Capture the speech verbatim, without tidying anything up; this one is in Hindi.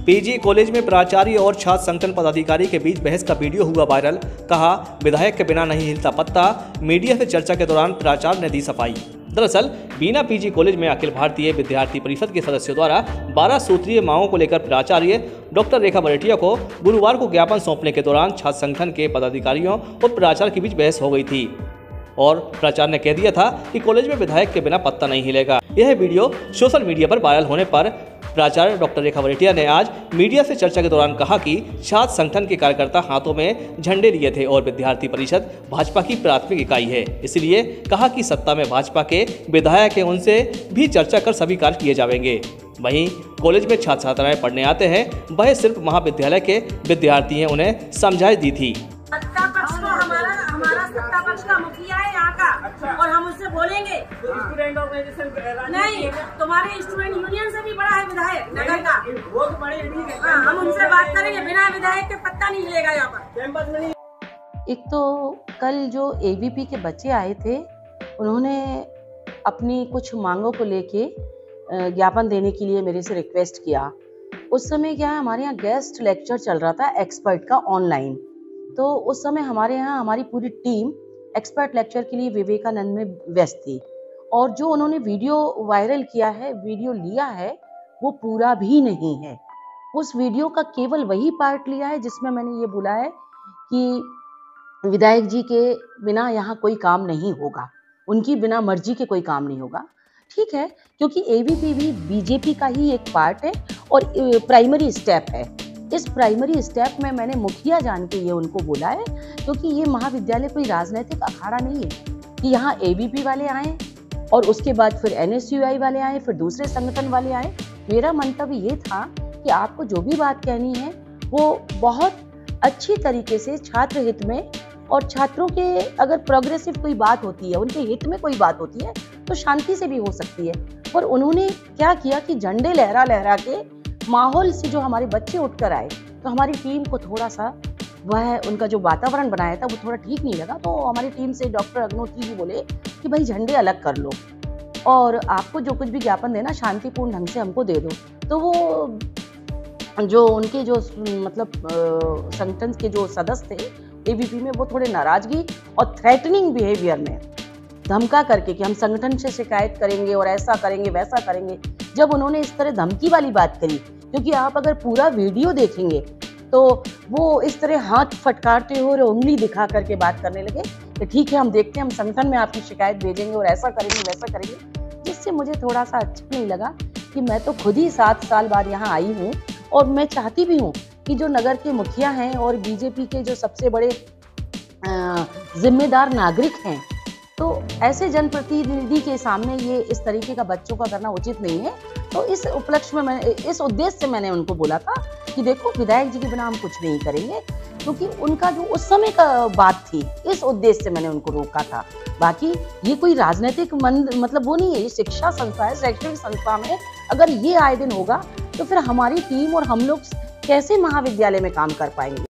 पीजी कॉलेज में प्राचार्य और छात्र संगठन पदाधिकारी के बीच बहस का वीडियो हुआ वायरल। कहा, विधायक के बिना नहीं हिलता पत्ता। मीडिया से चर्चा के दौरान प्राचार्य ने दी सफाई। दरअसल बीना पीजी कॉलेज में अखिल भारतीय विद्यार्थी परिषद के सदस्यों द्वारा बारह सूत्रीय मांगों को लेकर प्राचार्य डॉक्टर रेखा बरेठिया को गुरुवार को ज्ञापन सौंपने के दौरान छात्र संगठन के पदाधिकारियों और प्राचार्य के बीच बहस हो गई थी और प्राचार्य ने कह दिया था कि कॉलेज में विधायक के बिना पत्ता नहीं हिलेगा। यह वीडियो सोशल मीडिया पर वायरल होने पर प्राचार्य डॉक्टर रेखा बरेठिया ने आज मीडिया से चर्चा के दौरान कहा कि छात्र संगठन के कार्यकर्ता हाथों में झंडे लिए थे और विद्यार्थी परिषद भाजपा की प्राथमिक इकाई है, इसलिए कहा कि सत्ता में भाजपा के विधायक हैं, उनसे भी चर्चा कर सभी कार्य किए जाएंगे। वहीं कॉलेज में छात्र छात्राएं पढ़ने आते हैं, वह सिर्फ महाविद्यालय के विद्यार्थी हैं, उन्हें समझाइश दी थी। सत्ता पक्ष को हमारा हमारा सत्ता पक्ष का मुखिया है यहाँ का, और हम उससे बोलेंगे। स्टूडेंट ऑर्गेनाइजेशन नहीं, तुम्हारे स्टूडेंट यूनियन से भी बड़ा है विधायक नगर का। वो तो बड़े नहीं हाँ, हम उनसे बात करेंगे। बिना विधायक के पत्ता नहीं हिलेगा यहाँ पर कैंपस में नहीं। एक तो कल जो एबीपी के बच्चे आए थे, उन्होंने अपनी कुछ मांगों को लेके ज्ञापन देने के लिए मेरे से रिक्वेस्ट किया। उस समय क्या है, हमारे यहाँ गेस्ट लेक्चर चल रहा था एक्सपर्ट का ऑनलाइन, तो उस समय हमारे यहाँ हमारी पूरी टीम एक्सपर्ट लेक्चर के लिए विवेकानंद में व्यस्त थी, और जो उन्होंने वीडियो वायरल किया है, वीडियो लिया है, वो पूरा भी नहीं है। उस वीडियो का केवल वही पार्ट लिया है जिसमें मैंने ये बोला है कि विधायक जी के बिना यहाँ कोई काम नहीं होगा, उनकी बिना मर्जी के कोई काम नहीं होगा। ठीक है, क्योंकि एबीपी भी बीजेपी का ही एक पार्ट है और प्राइमरी स्टेप है। इस प्राइमरी स्टेप में मैंने मुखिया जान के ये उनको बोला है, क्योंकि ये महाविद्यालय कोई राजनीतिक अखाड़ा नहीं है कि यहाँ एबीपी वाले आए और उसके बाद फिर एनएसयूआई वाले आए, फिर दूसरे संगठन वाले आए। मेरा मंतव्य ये था कि आपको जो भी बात कहनी है वो बहुत अच्छी तरीके से छात्र हित में, और छात्रों के अगर प्रोग्रेसिव कोई बात होती है, उनके हित में कोई बात होती है, तो शांति से भी हो सकती है। पर उन्होंने क्या किया कि झंडे लहरा लहरा के माहौल से जो हमारे बच्चे उठकर आए, तो हमारी टीम को थोड़ा सा वह उनका जो वातावरण बनाया था वो थोड़ा ठीक नहीं लगा। तो हमारी टीम से डॉक्टर अग्नोत्री जी बोले कि भाई झंडे अलग कर लो और आपको जो कुछ भी ज्ञापन देना शांतिपूर्ण ढंग से हमको दे दो। तो वो जो उनके जो मतलब संगठन के जो सदस्य थे एबीपी में, वो थोड़े नाराजगी और थ्रेटनिंग बिहेवियर में धमका करके कि हम संगठन से शिकायत करेंगे और ऐसा करेंगे वैसा करेंगे। जब उन्होंने इस तरह धमकी वाली बात करी, क्योंकि आप अगर पूरा वीडियो देखेंगे तो वो इस तरह हाथ फटकारते हुए और उंगली दिखा करके बात करने लगे कि ठीक है, हम देखते हैं, हम संगठन में आपकी शिकायत भेजेंगे और ऐसा करेंगे वैसा करेंगे। जिससे मुझे थोड़ा सा अच्छा नहीं लगा कि मैं तो खुद ही सात साल बाद यहाँ आई हूँ, और मैं चाहती भी हूँ कि जो नगर के मुखिया हैं और बीजेपी के जो सबसे बड़े जिम्मेदार नागरिक हैं, तो ऐसे जनप्रतिनिधि के सामने ये इस तरीके का बच्चों का करना उचित नहीं है। तो इस उपलक्ष्य में मैंने, इस उद्देश्य से मैंने उनको बोला था कि देखो, विधायक जी के बिना हम कुछ नहीं करेंगे, क्योंकि उनका जो उस समय का बात थी, इस उद्देश्य से मैंने उनको रोका था। बाकी ये कोई राजनीतिक मतलब वो नहीं है, ये शिक्षा संस्था है। शैक्षणिक संस्था में अगर ये आए दिन होगा तो फिर हमारी टीम और हम लोग कैसे महाविद्यालय में काम कर पाएंगे।